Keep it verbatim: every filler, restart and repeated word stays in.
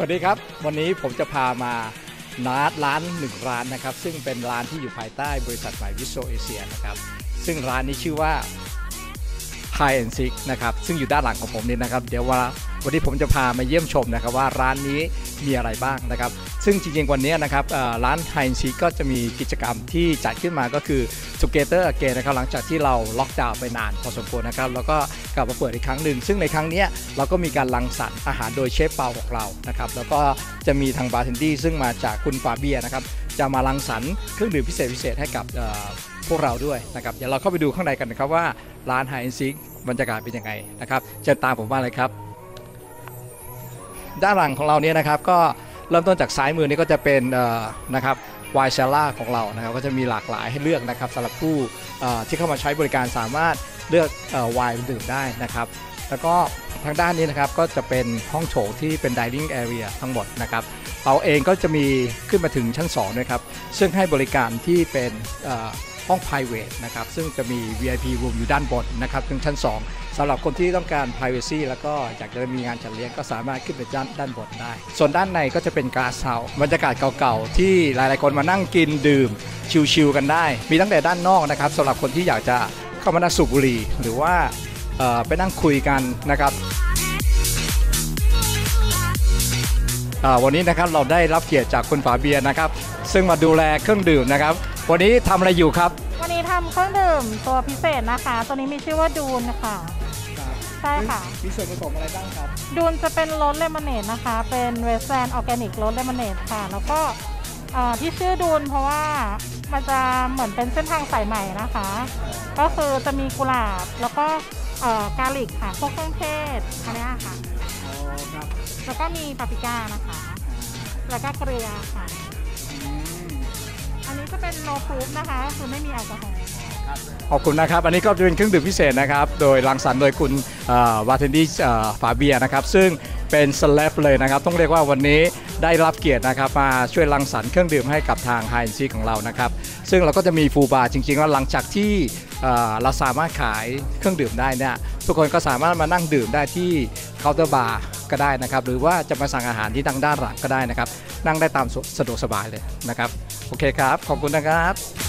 วัสดีครับวันนี้ผมจะพามานัดร้านหนึ่งร้านนะครับซึ่งเป็นร้านที่อยู่ภายใต้บริษัทใหม่วิโซเอเชียนะครับซึ่งร้านนี้ชื่อว่า Hide and Seek นะครับซึ่งอยู่ด้านหลังของผมนี่นะครับเดี๋ยวว่าวันนี้ผมจะพามาเยี่ยมชมนะครับว่าร้านนี้มีอะไรบ้างนะครับซึ่งจริงๆวันนี้นะครับร้าน Hide and Seek ก็จะมีกิจกรรมที่จัดขึ้นมาก็คือ Together Again นะครับหลังจากที่เราล็อกดาวน์ไปนานพอสมควรนะครับแล้วก็กลับมาเปิดอีกครั้งหนึ่งซึ่งในครั้งนี้เราก็มีการรังสรรค์อาหารโดยเชฟเปาของเรานะครับแล้วก็จะมีทางบาร์เทนดี้ซึ่งมาจากคุณฟาเบียนะครับจะมารังสรรค์เครื่องดื่มพิเศษพิเศษให้กับพวกเราด้วยนะครับเดี๋ยวเราเข้าไปดูข้างในกันนะครับว่าร้าน Hide and Seek บรรยากาศเป็นยังไงนะครับเชิญตามผมมาเลยครับด้านหลังของเราเนี่ยนะครับก็เริ่มต้นจากซ้ายมือนี้ก็จะเป็นนะครับไวน์เซลล่าของเรานะครับก็จะมีหลากหลายให้เลือกนะครับสำหรับผู้ที่เข้ามาใช้บริการสามารถเลือกไวน์ดื่มได้นะครับแล้วก็ทางด้านนี้นะครับก็จะเป็นห้องโถงที่เป็น dining area ทั้งหมดนะครับเราเองก็จะมีขึ้นมาถึงชั้นสองด้วยครับซึ่งให้บริการที่เป็นห้อง private นะครับซึ่งจะมี วี ไอ พี room อยู่ด้านบนนะครับถึงชั้นสองสำหรับคนที่ต้องการ privacy แล้วก็อยากจะมีงานจัดเลี้ยงก็สามารถขึ้นไปด้านด้านบนได้ส่วนด้านในก็จะเป็น glass house บรรยากาศเก่าๆที่หลายๆคนมานั่งกินดื่มชิลๆกันได้มีตั้งแต่ด้านนอกนะครับสำหรับคนที่อยากจะเข้ามานั่งสูบบุหรี่หรือว่าไปนั่งคุยกันนะครับวันนี้นะครับเราได้รับเกียรติจากคุณฝาเบียร์นะครับซึ่งมาดูแลเครื่องดื่มนะครับวันนี้ทำอะไรอยู่ครับวันนี้ทำเครื่องดื่มตัวพิเศษนะคะตัวนี้มีชื่อว่าดูนค่ะใช่ค่ะมีส่วนผสมอะไรบ้างครับดูนจะเป็นรสเลมอนเนดนะคะเป็นเวสเทิร์นออร์แกนิกรสเลมอนเนดค่ะแล้วก็ที่ชื่อดูนเพราะว่ามันจะเหมือนเป็นเส้นทางสายใหม่นะคะก็คือจะมีกุหลาบแล้วก็กาลิกค่ะพวกเครื่องเทศอันนี้ค่ะแล้วก็มีปาปริก้านะคะแล้วก็เกลือค่ะอันนี้จะเป็นโนฟรูฟนะคะคือไม่มีแอลกอฮอล์ขอบคุณนะครับอันนี้ก็เป็นเครื่องดื่มพิเศษนะครับโดยรังสรรค์โดยคุณบาร์เทนดี้ฟาเบียนะครับซึ่งเป็นเซเลบเลยนะครับต้องเรียกว่าวันนี้ได้รับเกียรตินะครับมาช่วยรังสรรค์เครื่องดื่มให้กับทาง Hide and Seek ของเรานะครับซึ่งเราก็จะมีฟูลบาร์จริงๆแล้วหลังจากที่เราสามารถขายเครื่องดื่มได้เนี่ยทุกคนก็สามารถมานั่งดื่มได้ที่เคาน์เตอร์บาร์ก็ได้นะครับหรือว่าจะมาสั่งอาหารที่ทางด้านหลังก็ได้นะครับนั่งได้ตามสะดวกสบายเลยนะครับโอเคครับขอบคุณนะครับ